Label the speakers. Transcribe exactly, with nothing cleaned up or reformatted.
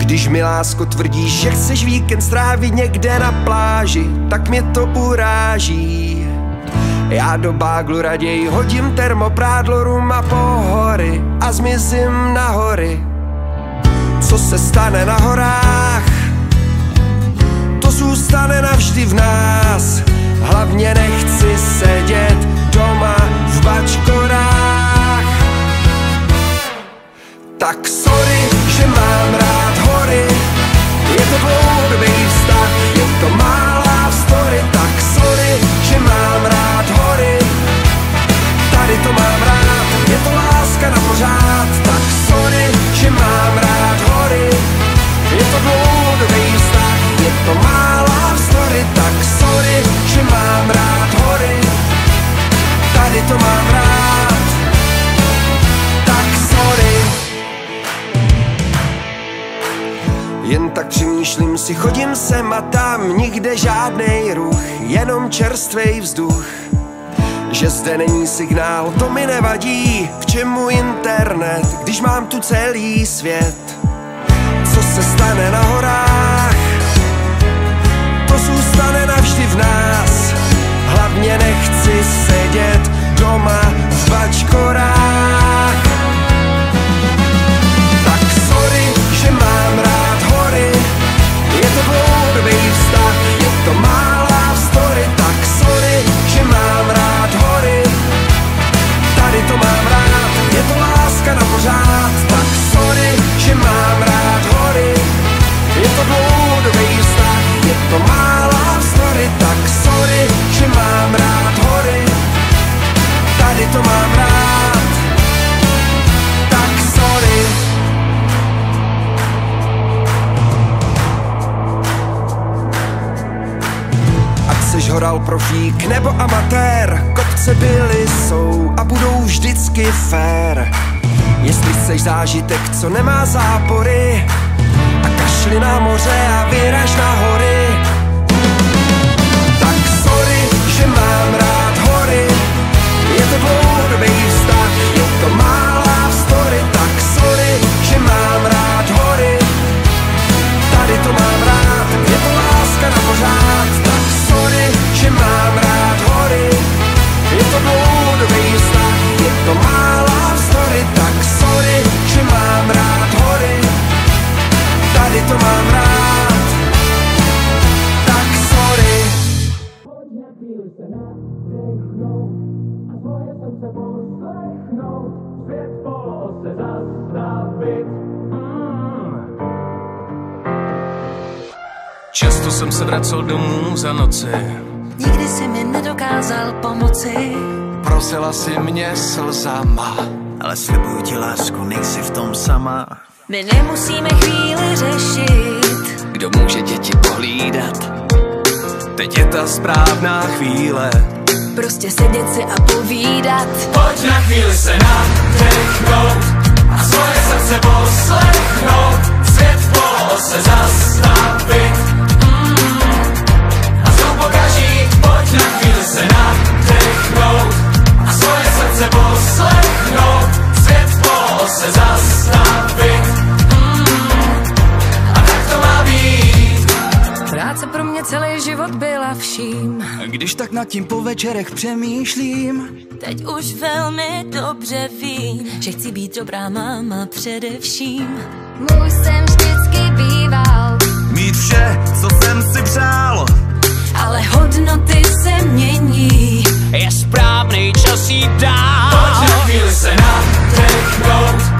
Speaker 1: Když mi, lásko, tvrdíš, že chceš víkend strávit někde na pláži, tak mě to uráží. Já do báglu raději hodím termoprádlo, rum a pohory a zmizím na hory. Co se stane na horách, to zůstane navždy v nás. Hlavně nechci sedět doma v bačkorách. Tak sorry, že mám rád hory, je to dlouhodobý vztah, je to malá story. Tak sorry, že mám rád hory, tady to mám rád, je to láska na pořád. Tak sorry, že mám rád hory, je to dlouhodobý vztah, je to malá story. Tak sorry, že mám rád hory, tady to mám rád. Tak sorry. Jen tak přemýšlím si, chodím sem a tam, nikde žádnej ruch, jenom čerstvej vzduch. Že zde není signál, to mi nevadí, k čemu internet, když mám tu celý svět. Co se stane na horách, to zůstane navždy v nás. Hlavně nechci sedět doma v bačkorách. Tak sorry, že mám rád hory, je to dlouhodobý vztah, je to malá story. Tak sorry, že mám rád hory, tady to mám rád, je to láska na pořád. Tak sorry, že mám rád hory, je to dlouhodobý vztah, je to malá story. Tak sorry, že mám rád hory, tady to mám rád. Tak sorry. Ať seš horal profík nebo amatér, kopce byly, jsou a budou vždycky fér. Jestli chceš zážitek, co nemá zápory, a kašli na moře a vyraž na hory. Tak sorry, že mám rád hory, je to dlouhodobý vztah, je to malá story. Tak sorry, že mám rád hory, tady to mám rád, je to láska na pořád. Tak sorry, že mám rád hory, je to dlouhodobý vztah, je to malá story. Tak sorry, že mám rád hory, tady to mám rád. Tak sorry. Pojď na chvíli se nadechnout a svoje srdce poslechnout, svět poloose zastavit.
Speaker 2: Často jsem se vracel domů za noci,
Speaker 3: nikdy si mi nedokázal pomoci.
Speaker 2: prosila si mě slzama,
Speaker 4: ale slibuju ti, lásku, nejsi v tom sama.
Speaker 3: My nemusíme chvíli řešit,
Speaker 2: kdo může děti pohlídat. Teď je ta správná chvíle,
Speaker 3: prostě sedět si a povídat.
Speaker 2: pojď na chvíli se nadechnout a svoje srdce poslechnout, svět v poloose zastavit. A znovu pokaží, pojď na chvíli se nadechnout a svoje srdce poslechnout, svět v poloose zastavit. A tak to má být.
Speaker 3: Práce pro mě celý život byla vším.
Speaker 4: Když tak nad tím po večerech přemýšlím,
Speaker 3: Teď už velmi dobře vím, že chci být dobrá máma především. Muž jsem vždycky býval,
Speaker 4: mít vše, co jsem si přál,
Speaker 3: ale hodnoty se mění.
Speaker 2: Je správný čas jít dál. Pojď na chvíli se nadechnout